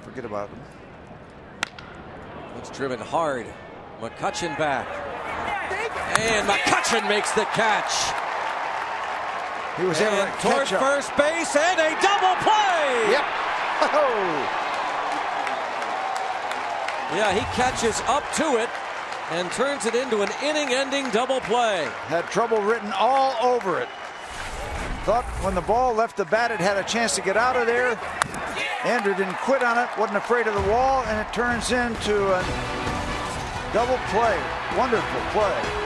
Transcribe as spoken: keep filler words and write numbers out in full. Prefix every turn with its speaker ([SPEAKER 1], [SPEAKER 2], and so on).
[SPEAKER 1] Forget about him.
[SPEAKER 2] It's driven hard. McCutchen back. And McCutchen makes the catch.
[SPEAKER 1] He was able
[SPEAKER 2] And
[SPEAKER 1] to
[SPEAKER 2] toward
[SPEAKER 1] catch up.
[SPEAKER 2] first base and a double play.
[SPEAKER 1] Yep. Oh.
[SPEAKER 2] Yeah, he catches up to it and turns it into an inning-ending double play.
[SPEAKER 1] Had trouble written all over it. Thought when the ball left the bat, it had a chance to get out of there. Andrew didn't quit on it, wasn't afraid of the wall, and it turns into a double play. Wonderful play.